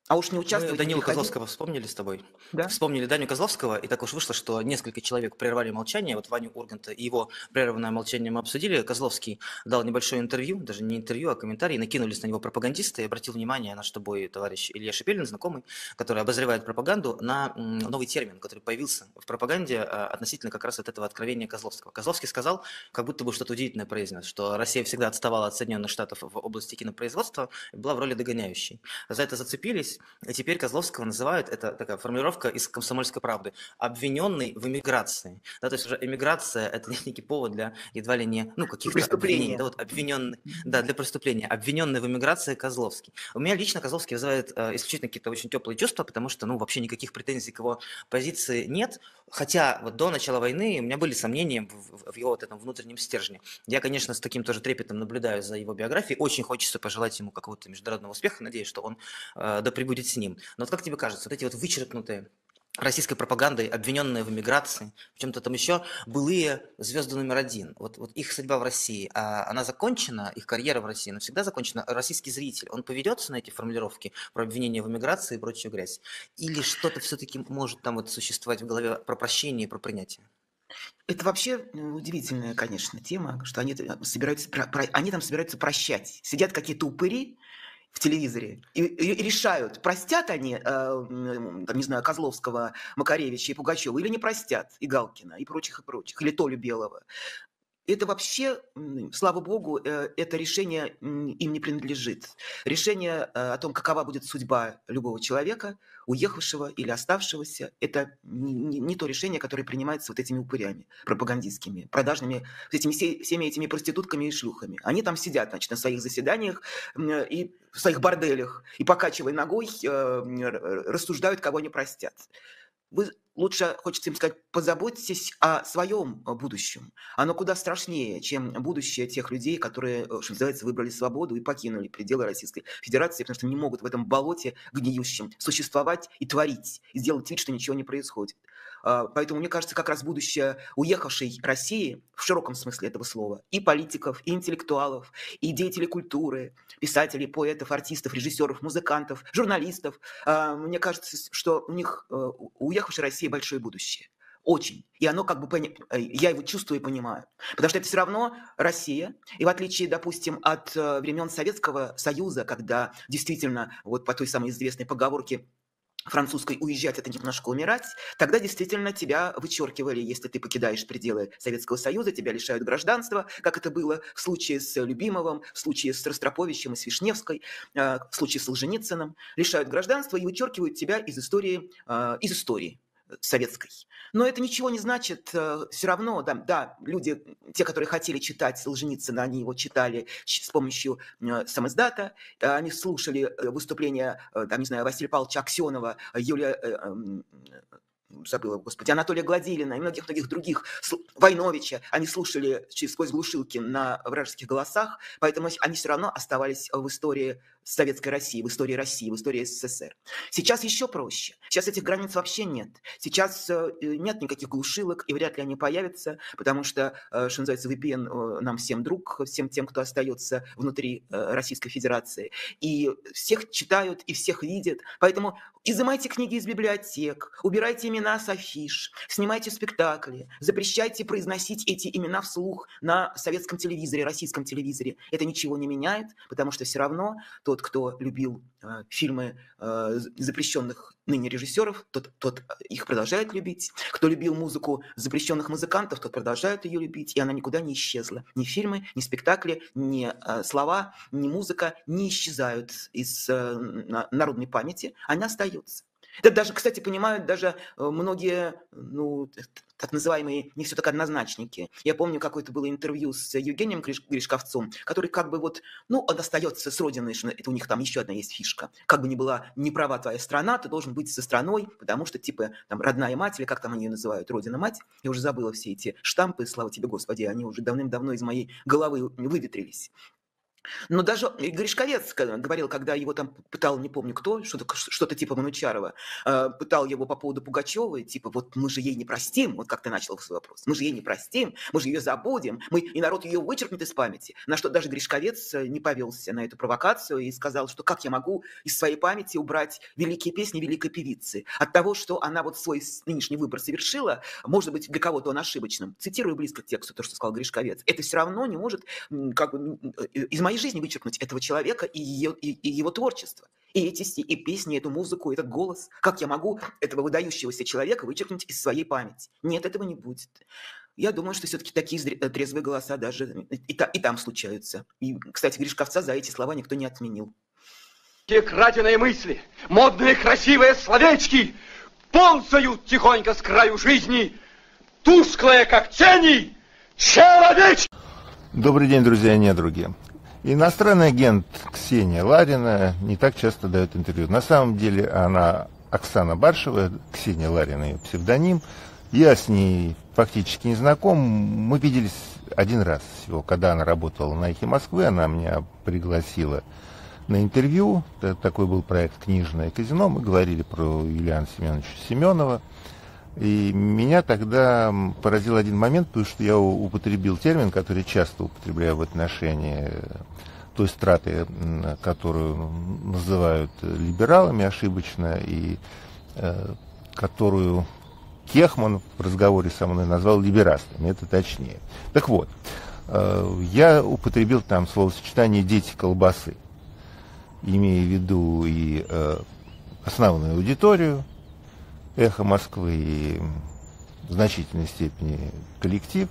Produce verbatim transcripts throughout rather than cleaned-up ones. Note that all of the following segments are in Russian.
А уж не Мы участвовать, не Данилу приходить? Козловского вспомнили с тобой. Да? Вспомнили Даню Козловского, и так уж вышло, что несколько человек прервали молчание. Вот Ваню Урганта и его прерванное молчание мы обсудили. Козловский дал небольшое интервью, даже не интервью, а комментарий. Накинулись на него пропагандисты. И обратил внимание наш с тобой товарищ Илья Шепелин, знакомый, который обозревает пропаганду, на м, новый термин, который появился в пропаганде а, относительно как раз от этого откровения Козловского. Козловский сказал, как будто бы что-то удивительное произнес, что Россия всегда отставала от Соединенных Штатов в области кинопроизводства и была в роли догоняющей. За это зацепились, и теперь Козловского называют, это такая формулировка из «Комсомольской правды», обвиненный в эмиграции. Да, то есть уже эмиграция – это некий повод для едва ли не, ну, каких-то обвинений. Преступление. Да, вот обвиненный, да, для преступления. Обвиненный в эмиграции Козловский. У меня лично Козловский вызывает э, исключительно какие-то очень теплые чувства, потому что, ну, вообще никаких претензий к его позиции нет. Хотя вот до начала войны у меня были сомнения в, в- в его вот этом внутреннем стержне. Я, конечно, с таким тоже трепетом наблюдаю за его биографией. Очень хочется пожелать ему какого-то международного успеха. Надеюсь, что он э, да пребудет с ним. Но вот как тебе кажется, вот эти вот вычеркнутые российской пропагандой, обвиненные в эмиграции, в чем-то там еще, былые звезды номер один, вот, вот их судьба в России, а она закончена, их карьера в России навсегда закончена, российский зритель, он поведется на эти формулировки про обвинение в эмиграции и прочую грязь? Или что-то все-таки может там вот существовать в голове про прощение и про принятие? Это вообще э, удивительная, конечно, тема, что они т- собираются, про- про- они там собираются прощать. Сидят какие-то упыри в телевизоре и, и- и решают, простят они, э, м, там, не знаю, Козловского, Макаревича и Пугачева или не простят, и Галкина, и прочих, и прочих, или Толю Белого. Это вообще, м, слава богу, э, это решение м, им не принадлежит. Решение э, о том, какова будет судьба любого человека, уехавшего или оставшегося, это не, не- не то решение, которое принимается вот этими упырями пропагандистскими, продажными, вот этими, все- всеми этими проститутками и шлюхами. Они там сидят, значит, на своих заседаниях м, и в своих борделях, и, покачивая ногой, э, м, р- р- рассуждают, кого они простят. Вы лучше, хочется им сказать, позаботьтесь о своем э, будущем. Оно куда страшнее, чем будущее тех людей, которые, э, что называется, выбрали свободу и покинули пределы Российской Федерации, потому что не могут в этом болоте гниющем существовать и творить, и сделать вид, что ничего не происходит. А, Поэтому, мне кажется, как раз будущее уехавшей России, в широком смысле этого слова, и политиков, и интеллектуалов, и деятелей культуры, писателей, поэтов, артистов, режиссеров, музыкантов, журналистов, а, мне кажется, что у них, э, у уехавшей России большое будущее. Очень. И оно как бы, пони- э, я его чувствую и понимаю. Потому что это все равно Россия. И в отличие, допустим, от э, времен Советского Союза, когда действительно, вот по той самой известной поговорке французской «уезжать – это немножко умирать», тогда действительно тебя вычеркивали, если ты покидаешь пределы Советского Союза, тебя лишают гражданства, как это было в случае с Любимовым, в случае с Ростроповичем и с Вишневской, э, в случае с Солженицыным. Лишают гражданства и вычеркивают тебя из истории, э, из истории советской. Но это ничего не значит, все равно, да, да, люди, те, которые хотели читать Солженицына, они его читали с помощью э, самиздата, э, они слушали э, выступления, э, там, не знаю, Василия Павловича Аксенова, Юлия, э, эм, забыла, господи, Анатолия Гладилина и многих-многих других, Войновича, они слушали сквозь глушилки на вражеских голосах, поэтому они все равно оставались в истории Советской России, в истории России, в истории СССР. Сейчас еще проще. Сейчас этих границ вообще нет. Сейчас э, нет никаких глушилок, и вряд ли они появятся, потому что, э, что называется, ви пи эн э, нам всем друг, всем тем, кто остается внутри э, Российской Федерации. И всех читают, и всех видят. Поэтому изымайте книги из библиотек, убирайте имена с афиш, снимайте спектакли, запрещайте произносить эти имена вслух на советском телевизоре, российском телевизоре. Это ничего не меняет, потому что все равно тот, кто любил э, фильмы э, запрещенных ныне режиссеров, тот, тот их продолжает любить. Кто любил музыку запрещенных музыкантов, тот продолжает ее любить, и она никуда не исчезла. Ни фильмы, ни спектакли, ни э, слова, ни музыка не исчезают из э, на- народной памяти, они остаются. Это даже, кстати, понимают даже э, многие, ну, т- так называемые не все так однозначники. Я помню, какое-то было интервью с Евгением Гриш- Гришковцом, который как бы вот, ну, он остается с родиной, что это у них там еще одна есть фишка. Как бы ни была не права твоя страна, ты должен быть со страной, потому что, типа, там, родная мать, или как там они ее называют, родина-мать, я уже забыла все эти штампы, слава тебе, Господи, они уже давным-давно из моей головы выветрились. Но даже и Гришковец ка говорил, когда его там пытал, не помню кто, что-то к что-то типа Манучарова, э, пытал его по поводу Пугачевой, типа: "Вот мы же ей не простим", вот как ты начал свой вопрос, "мы же ей не простим, мы же ее забудем, мы и народ ее вычеркнет из памяти". На что даже Гришковец э, не повелся на эту провокацию и сказал, что как я могу из своей памяти убрать великие песни великой певицы? От того, что она вот свой с нынешний выбор совершила, может быть, для кого-то он ошибочным. Цитирую близко к тексту то, что сказал Гришковец. Это все равно не может м, как бы, м, э, из моей жизни вычеркнуть этого человека и, ее, и, и его творчество. И эти сти- и песни, эту музыку, этот голос. Как я могу этого выдающегося человека вычеркнуть из своей памяти? Нет, этого не будет. Я думаю, что все-таки такие зре- э, трезвые голоса даже и, та- и там случаются. И, кстати, Гришковца за эти слова никто не отменил. Те краденые мысли, модные красивые словечки ползают тихонько с краю жизни, тусклые, как тени, человечки. Добрый день, друзья и недруги. Иностранный агент Ксения Ларина не так часто дает интервью. На самом деле она Оксана Баршева, Ксения Ларина ее псевдоним. Я с ней фактически не знаком. Мы виделись один раз всего, когда она работала на «Эхе Москвы». Она меня пригласила на интервью. Такой был проект «Книжное казино». Мы говорили про Юлиана Семеновича Семенова. И меня тогда поразил один момент, потому что я употребил термин, который часто употребляю в отношении той страты, которую называют либералами ошибочно, и э, которую Кехман в разговоре со мной назвал либерастами, это точнее. Так вот, э, я употребил там словосочетание «дети колбасы», имея в виду и э, основную аудиторию «Эхо Москвы» и в значительной степени коллектив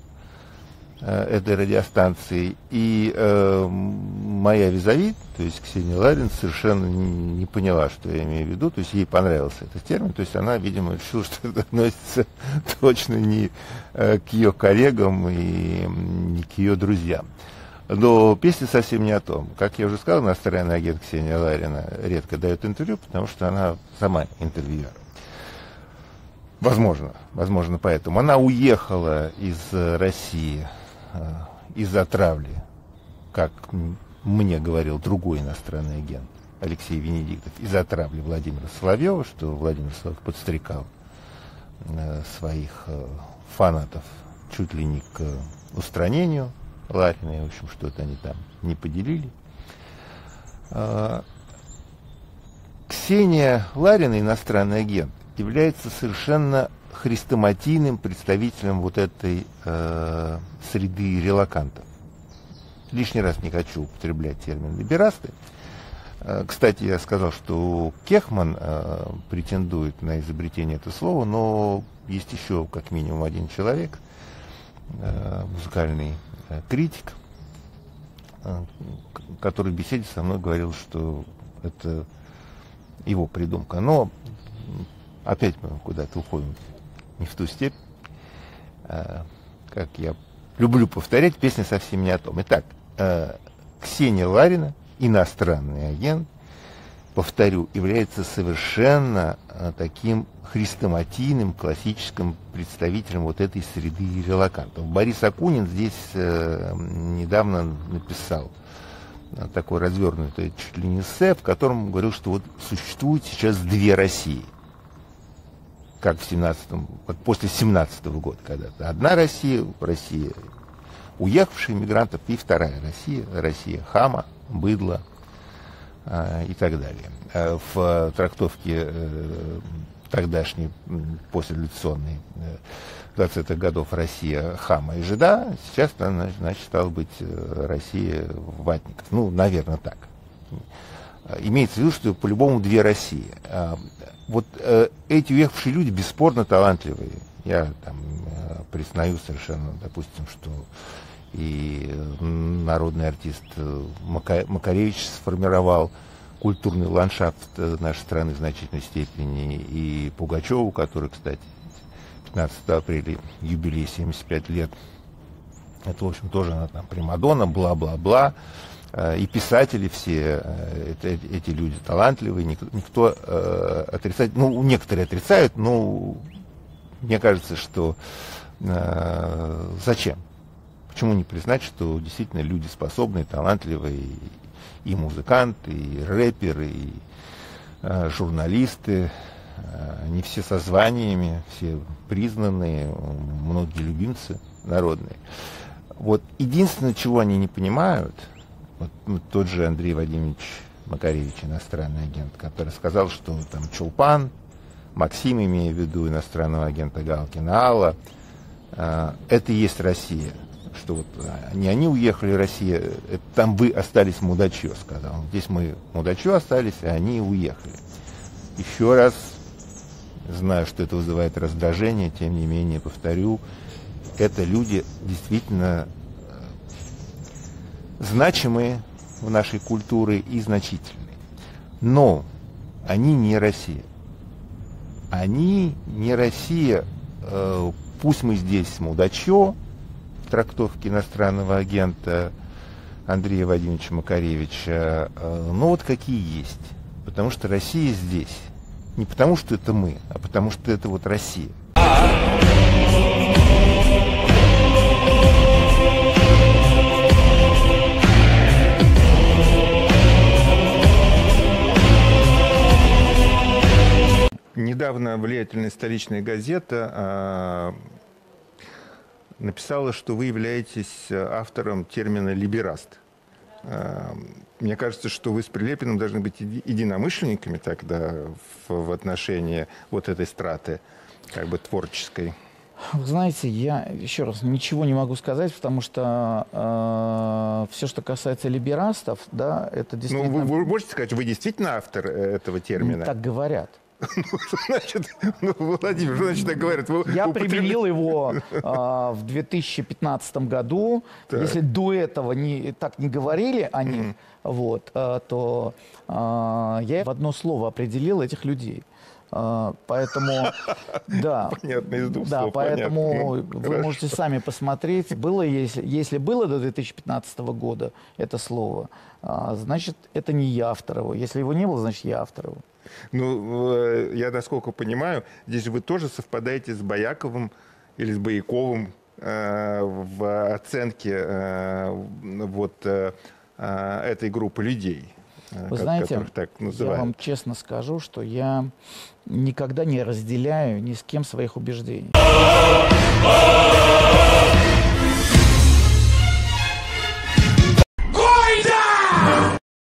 э, этой радиостанции. И э, моя визави, то есть Ксения Ларин, совершенно не, не поняла, что я имею в виду. То есть ей понравился этот термин. То есть она, видимо, решила, что это относится точно не э, к ее коллегам и не к ее друзьям. Но песня совсем не о том. Как я уже сказал, иностранный агент Ксения Ларина редко дает интервью, потому что она сама интервьюер. Возможно, возможно поэтому. Она уехала из России э, из-за травли, как мне говорил другой иностранный агент Алексей Венедиктов, из-за травли Владимира Соловьева, что Владимир Соловьев подстрекал э, своих э, фанатов чуть ли не к устранению Ларина, и, в общем, что-то они там не поделили. Э, Ксения Ларина, иностранный агент, является совершенно хрестоматийным представителем вот этой э, среды релакантов. Лишний раз не хочу употреблять термин либерасты. Э, кстати, я сказал, что Кехман э, претендует на изобретение этого слова, но есть еще как минимум один человек, э, музыкальный э, критик, э, который в беседе со мной говорил, что это его придумка. Но опять мы куда-то уходим не в ту степь. А, как я люблю повторять, песня совсем не о том. Итак, а, Ксения Ларина, иностранный агент, повторю, является совершенно а, таким хрестоматийным, классическим представителем вот этой среды релакантов. Борис Акунин здесь а, недавно написал а, такой развернутый чуть ли не эссе, в котором говорил, что вот существует сейчас две России. Как в семнадцатом, как после семнадцатого года когда-то. Одна Россия, Россия уехавших мигрантов, и вторая Россия, Россия хама, быдла а, и так далее. А в трактовке э, тогдашней послереволюционной э, двадцатых годов Россия хама и жида, сейчас она, значит, стала быть Россия ватников. Ну, наверное, так. Имеется в виду, что по-любому две России. Вот э, эти уехавшие люди бесспорно талантливые. Я там э, признаю совершенно, допустим, что и народный артист Мака, Макаревич сформировал культурный ландшафт нашей страны в значительной степени, и Пугачеву, который, кстати, пятнадцатого апреля юбилей семьдесят пять лет, это, в общем, тоже она там примадонна, бла-бла-бла. И писатели все, это, эти люди талантливые, никто, никто э, отрицает, ну, некоторые отрицают, но мне кажется, что э, зачем? Почему не признать, что действительно люди способные, талантливые, и музыканты, и рэперы, и э, журналисты, э, они все со званиями, все признанные, многие любимцы народные. Вот единственное, чего они не понимают, вот, ну, тот же Андрей Вадимович Макаревич, иностранный агент, который сказал, что там Чулпан, Максим, имея в виду иностранного агента Галкина, Алла, э, это и есть Россия. Что вот не они уехали, Россия, это там вы остались мудачье, сказал. Здесь мы мудачье остались, а они уехали. Еще раз, знаю, что это вызывает раздражение, тем не менее, повторю, это люди действительно значимые в нашей культуре и значительные. Но они не Россия. Они не Россия, пусть мы здесь мудачье, трактовки иностранного агента Андрея Вадимовича Макаревича, ну вот какие есть. Потому что Россия здесь. Не потому что это мы, а потому что это вот Россия. Недавно влиятельная столичная газета написала, что вы являетесь автором термина «либераст». Мне кажется, что вы с Прилепиным должны быть единомышленниками тогда в, в отношении вот этой страты, как бы творческой. Вы знаете, я еще раз ничего не могу сказать, потому что э, все, что касается либерастов, да, это действительно... Ну, вы, вы можете сказать, вы действительно автор этого термина? Так говорят. Ну, значит, ну, Владимир, что значит так говорят? Вы Я употребляете... применил его а, в две тысячи пятнадцатом году. Так. Если до этого не, так не говорили о них, mm-hmm. вот, а, то а, я в одно слово определил этих людей. А, поэтому, да, понятно, из двух да, слов, поэтому понятно. вы Хорошо. можете сами посмотреть. Было, если, если было до две тысячи пятнадцатого года это слово, а, значит, это не я автор его. Если его не было, значит, я автор его. Ну, я, насколько понимаю, здесь вы тоже совпадаете с Бояковым или с Бояковым э, в оценке э, вот э, этой группы людей, Вы как, знаете, которых так называют. Я вам честно скажу, что я никогда не разделяю ни с кем своих убеждений.